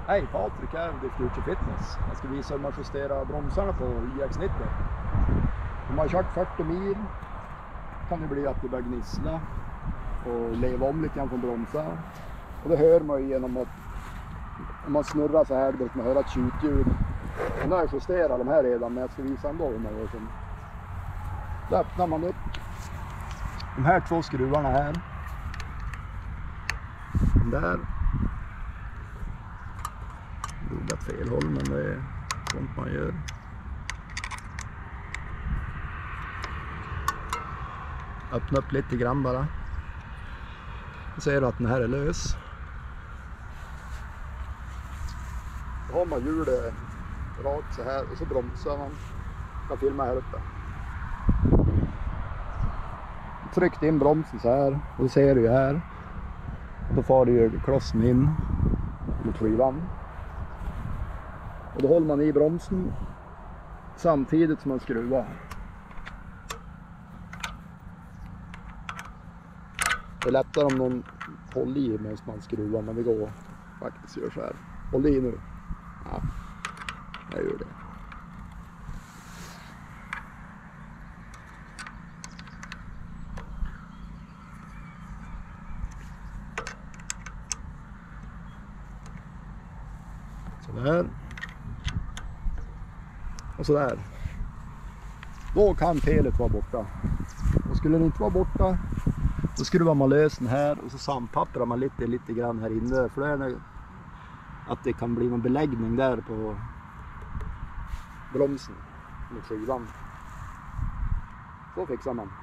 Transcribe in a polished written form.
Hej, Patrik här, det är Future Fitness. Jag ska visa hur man justerar bromsarna på YX90. Om man har kört 40 mil kan det bli att det börjar gnissla och leva om lite grann från bromsar. Och det hör man ju genom att om man snurrar så här, då kan man höra ett tjutljud. Och nu har jag justerat de här redan, men jag ska visa ändå hur man gör sen. Då öppnar man upp de här två skruvarna här. Där. Drog åt fel håll, men det är sånt man gör. Öppna upp lite grann bara. Då ser du att den här är lös. Då har man hjulet rakt så här och så bromsar man. Jag kan filma här uppe. Tryckt in bromsen så här och då ser du ju här. Då får du ju klossen in mot skivan. Och då håller man i bromsen samtidigt som man skruvar. Det är lättare om någon håller i medan man skruvar, men det går faktiskt gör så här. Håll i nu. Ja, jag gör det. Sådär. Och sådär. Då kan felet vara borta. Och skulle det inte vara borta, då skruvar man lös den här och så sandpapprar man lite grann här inne. För det är att det kan bli någon beläggning där på bromsen med skivan. Så fixar man.